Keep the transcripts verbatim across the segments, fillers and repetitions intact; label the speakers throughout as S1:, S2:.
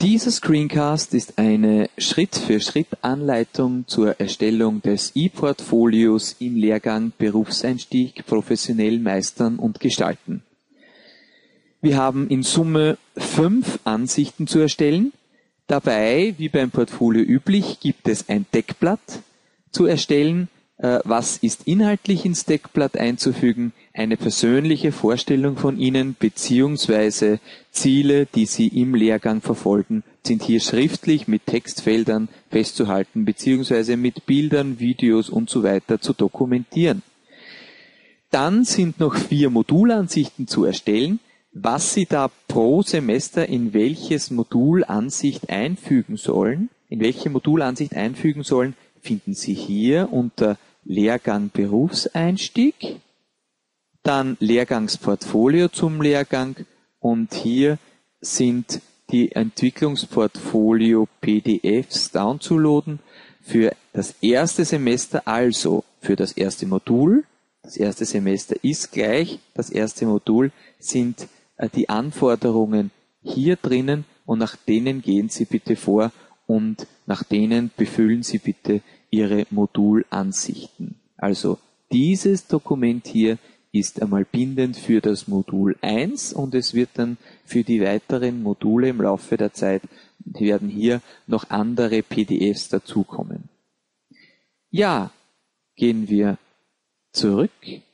S1: Dieser Screencast ist eine Schritt-für-Schritt-Anleitung zur Erstellung des E-Portfolios im Lehrgang Berufseinstieg professionell meistern und gestalten. Wir haben in Summe fünf Ansichten zu erstellen. Dabei, wie beim Portfolio üblich, gibt es ein Deckblatt zu erstellen. Was ist inhaltlich ins Deckblatt einzufügen? Eine persönliche Vorstellung von Ihnen bzw. Ziele, die Sie im Lehrgang verfolgen, sind hier schriftlich mit Textfeldern festzuhalten bzw. mit Bildern, Videos und so weiter zu dokumentieren. Dann sind noch vier Modulansichten zu erstellen. Was Sie da pro Semester in welches Modulansicht einfügen sollen, in welche Modulansicht einfügen sollen, finden Sie hier unter Lehrgang Berufseinstieg, dann Lehrgangsportfolio zum Lehrgang und hier sind die Entwicklungsportfolio P D Fs downzuladen für das erste Semester, also für das erste Modul. Das erste Semester ist gleich, das erste Modul sind die Anforderungen hier drinnen und nach denen gehen Sie bitte vor und nach denen befüllen Sie bitte Ihre Modulansichten. Also dieses Dokument hier ist einmal bindend für das Modul eins und es wird dann für die weiteren Module im Laufe der Zeit, die werden hier noch andere P D Fs dazukommen. Ja, gehen wir zurück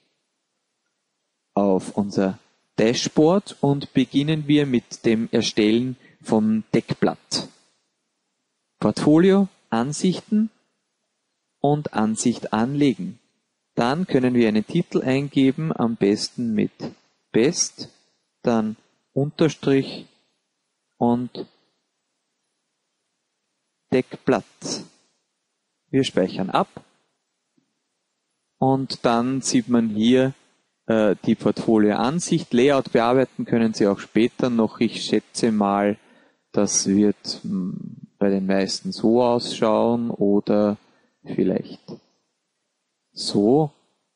S1: auf unser Dashboard und beginnen wir mit dem Erstellen vom Deckblatt. Portfolio, Ansichten und Ansicht anlegen. Dann können wir einen Titel eingeben, am besten mit Best, dann Unterstrich und Deckblatt. Wir speichern ab und dann sieht man hier äh, die Portfolioansicht. Layout bearbeiten können Sie auch später noch. Ich schätze mal, das wird mh, bei den meisten so ausschauen oder vielleicht so.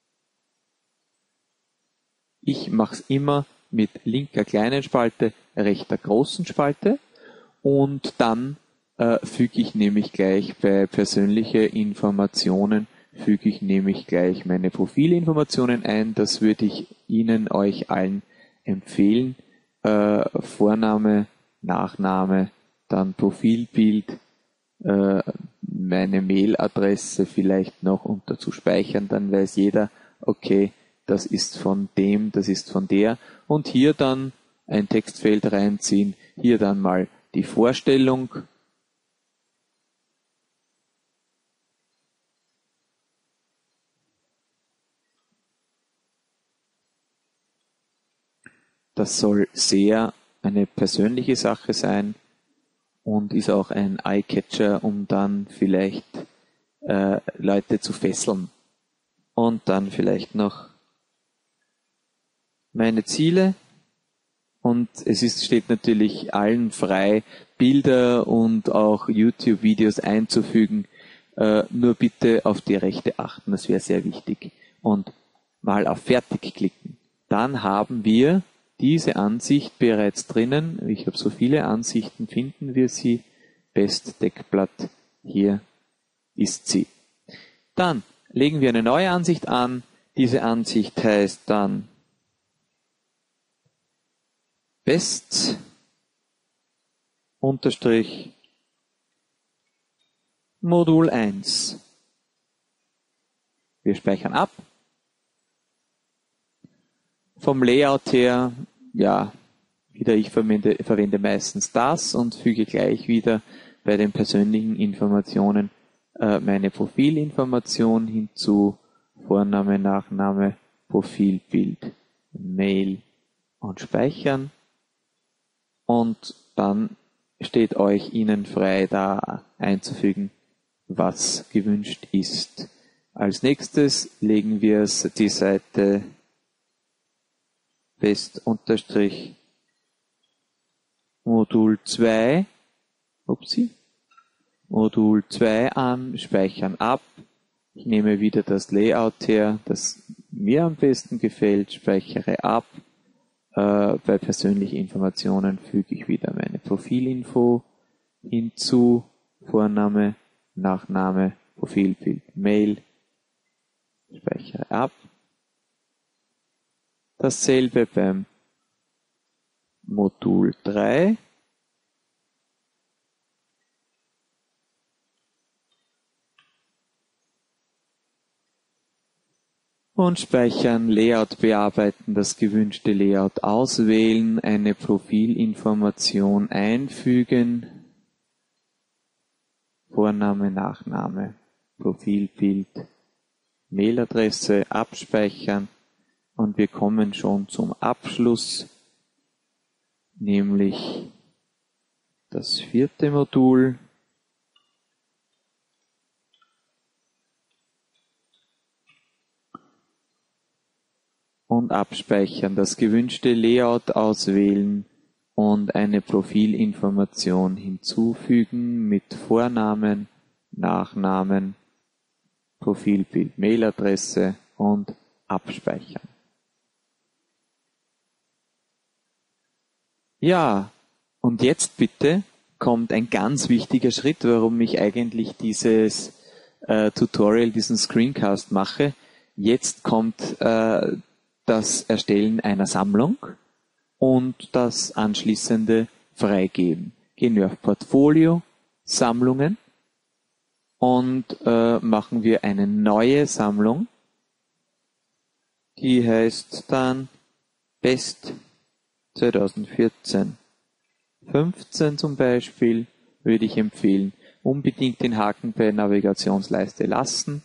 S1: Ich mache es immer mit linker kleinen Spalte, rechter großen Spalte und dann äh, füge ich nämlich gleich bei persönliche Informationen, füge ich nämlich gleich meine Profilinformationen ein. Das würde ich Ihnen, euch allen empfehlen. Äh, Vorname, Nachname, dann Profilbild, äh, meine Mailadresse vielleicht noch unter zu speichern, dann weiß jeder, okay, das ist von dem, das ist von der und hier dann ein Textfeld reinziehen, hier dann mal die Vorstellung, das soll sehr eine persönliche Sache sein und ist auch ein Eye-Catcher, um dann vielleicht äh, Leute zu fesseln. Und dann vielleicht noch meine Ziele. Und es ist, steht natürlich allen frei, Bilder und auch YouTube-Videos einzufügen. Äh, nur bitte auf die Rechte achten, das wäre sehr wichtig. Und mal auf Fertig klicken. Dann haben wir diese Ansicht bereits drinnen. Ich habe so viele Ansichten, finden wir sie. Best Deckblatt, hier ist sie. Dann legen wir eine neue Ansicht an. Diese Ansicht heißt dann Best Unterstrich Modul eins. Wir speichern ab. Vom Layout her, ja, wieder ich verwende, verwende meistens das und füge gleich wieder bei den persönlichen Informationen äh, meine Profilinformation hinzu, Vorname, Nachname, Profilbild, Mail und speichern. Und dann steht euch Ihnen frei, da einzufügen, was gewünscht ist. Als nächstes legen wir es die Seite Best unterstrich Modul zwei, upsie, Modul zwei an, speichern ab. Ich nehme wieder das Layout her, das mir am besten gefällt, speichere ab. Äh, bei persönlichen Informationen füge ich wieder meine Profilinfo hinzu, Vorname, Nachname, Profilbild, Mail, speichere ab. Dasselbe beim Modul drei. Und speichern, Layout bearbeiten, das gewünschte Layout auswählen, eine Profilinformation einfügen, Vorname, Nachname, Profilbild, Mailadresse abspeichern und wir kommen schon zum Abschluss, nämlich das vierte Modul. Und abspeichern, das gewünschte Layout auswählen und eine Profilinformation hinzufügen mit Vornamen, Nachnamen, Profilbild, Mailadresse und abspeichern. Ja, und jetzt bitte kommt ein ganz wichtiger Schritt, warum ich eigentlich dieses äh, Tutorial, diesen Screencast mache. Jetzt kommt äh, das Erstellen einer Sammlung und das anschließende Freigeben. Gehen wir auf Portfolio, Sammlungen und äh, machen wir eine neue Sammlung. Die heißt dann Best zweitausendvierzehn fünfzehn zum Beispiel, würde ich empfehlen. Unbedingt den Haken bei Navigationsleiste lassen.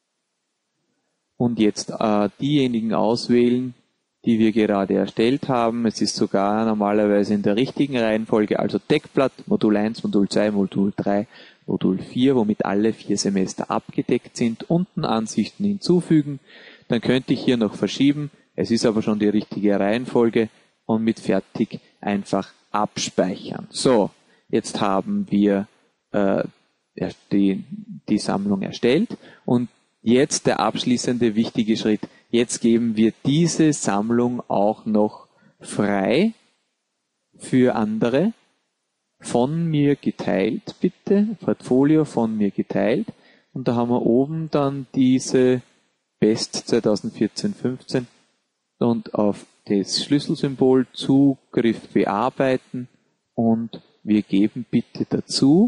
S1: Und jetzt äh, diejenigen auswählen, die wir gerade erstellt haben. Es ist sogar normalerweise in der richtigen Reihenfolge, also Deckblatt, Modul eins, Modul zwei, Modul drei, Modul vier, womit alle vier Semester abgedeckt sind. Unten Ansichten hinzufügen. Dann könnte ich hier noch verschieben. Es ist aber schon die richtige Reihenfolge und mit Fertig einfach abspeichern. So, jetzt haben wir äh, die, die Sammlung erstellt und jetzt der abschließende wichtige Schritt. Jetzt geben wir diese Sammlung auch noch frei für andere. Von mir geteilt, bitte. Portfolio von mir geteilt. Und da haben wir oben dann diese Best zweitausendvierzehn fünfzehn und auf das Schlüsselsymbol Zugriff bearbeiten und wir geben bitte dazu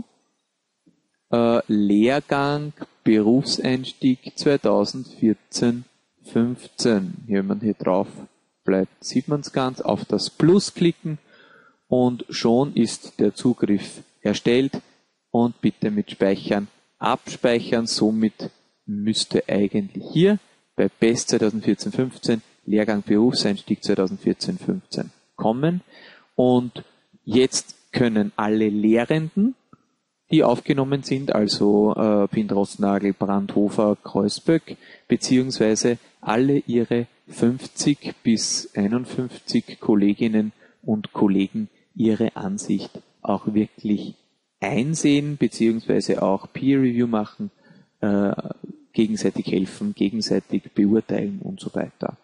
S1: äh, Lehrgang Berufseinstieg zweitausendvierzehn fünfzehn. Hier, wenn man hier drauf bleibt, sieht man es ganz. Auf das Plus klicken und schon ist der Zugriff erstellt und bitte mit Speichern abspeichern. Somit müsste eigentlich hier bei Best zweitausendvierzehn fünfzehn Lehrgang Berufseinstieg zweitausendvierzehn fünfzehn kommen und jetzt können alle Lehrenden, die aufgenommen sind, also äh, Pindrostnagel, Brandhofer, Kreuzböck, beziehungsweise alle ihre fünfzig bis einundfünfzig Kolleginnen und Kollegen ihre Ansicht auch wirklich einsehen, beziehungsweise auch Peer Review machen, äh, gegenseitig helfen, gegenseitig beurteilen und so weiter.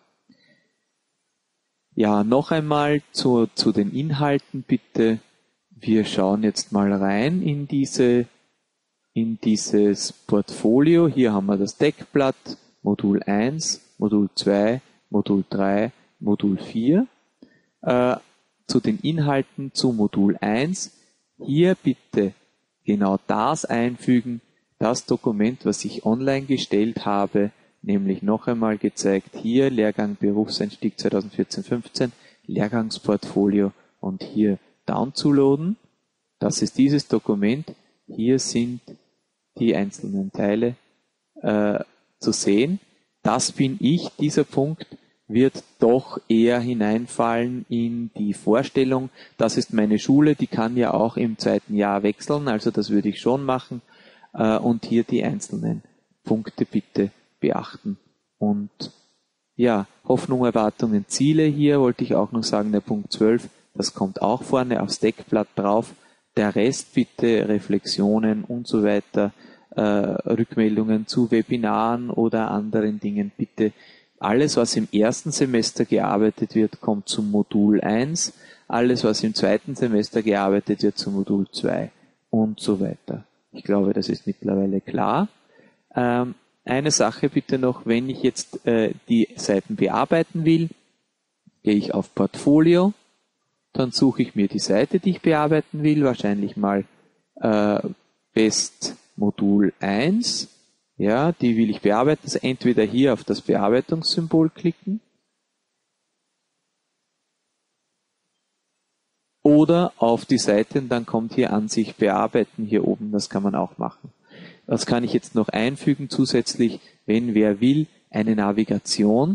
S1: Ja, noch einmal zu, zu den Inhalten bitte. Wir schauen jetzt mal rein in diese, in dieses Portfolio. Hier haben wir das Deckblatt, Modul eins, Modul zwei, Modul drei, Modul vier. Äh, zu den Inhalten zu Modul eins. Hier bitte genau das einfügen, das Dokument, was ich online gestellt habe, nämlich noch einmal gezeigt, hier Lehrgang Berufseinstieg zweitausendvierzehn fünfzehn, Lehrgangsportfolio und hier downzuladen. Das ist dieses Dokument. Hier sind die einzelnen Teile äh, zu sehen. Das bin ich. Dieser Punkt wird doch eher hineinfallen in die Vorstellung. Das ist meine Schule, die kann ja auch im zweiten Jahr wechseln, also das würde ich schon machen. Äh, und hier die einzelnen Punkte bitte beachten. Und ja, Hoffnung, Erwartungen, Ziele. Hier wollte ich auch noch sagen, der Punkt zwölf, das kommt auch vorne aufs Deckblatt drauf. Der Rest bitte, Reflexionen und so weiter, äh, Rückmeldungen zu Webinaren oder anderen Dingen, bitte. Alles, was im ersten Semester gearbeitet wird, kommt zum Modul eins. Alles, was im zweiten Semester gearbeitet wird, zum Modul zwei. und so weiter. Ich glaube, das ist mittlerweile klar. Ähm, eine Sache bitte noch, wenn ich jetzt äh, die Seiten bearbeiten will, gehe ich auf Portfolio, dann suche ich mir die Seite, die ich bearbeiten will, wahrscheinlich mal äh, Best Modul eins, ja, die will ich bearbeiten, also entweder hier auf das Bearbeitungssymbol klicken oder auf die Seite und dann kommt hier Ansicht bearbeiten hier oben, das kann man auch machen. Was kann ich jetzt noch einfügen zusätzlich, wenn wer will, eine Navigation.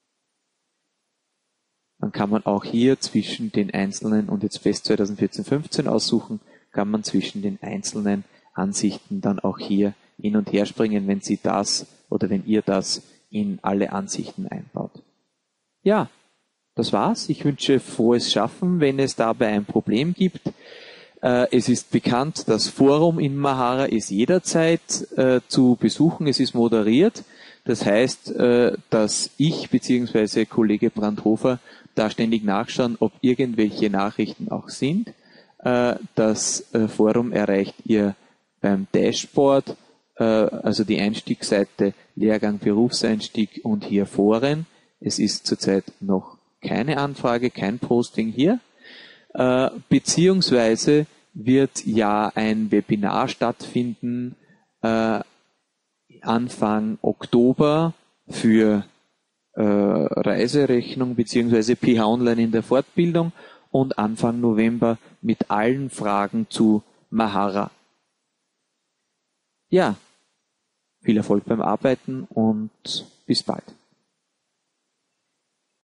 S1: Dann kann man auch hier zwischen den einzelnen und jetzt Best zwanzig vierzehn fünfzehn aussuchen, kann man zwischen den einzelnen Ansichten dann auch hier hin und her springen, wenn Sie das oder wenn ihr das in alle Ansichten einbaut. Ja, das war's. Ich wünsche frohes Schaffen, wenn es dabei ein Problem gibt. Äh, es ist bekannt, das Forum in Mahara ist jederzeit äh, zu besuchen. Es ist moderiert. Das heißt, äh, dass ich bzw. Kollege Brandhofer da ständig nachschauen, ob irgendwelche Nachrichten auch sind. Äh, das äh, Forum erreicht ihr beim Dashboard, äh, also die Einstiegsseite Lehrgang Berufseinstieg und hier Foren. Es ist zurzeit noch keine Anfrage, kein Posting hier. Äh, beziehungsweise wird ja ein Webinar stattfinden äh, Anfang Oktober für äh, Reiserechnung beziehungsweise P H Online in der Fortbildung und Anfang November mit allen Fragen zu Mahara. Ja, viel Erfolg beim Arbeiten und bis bald.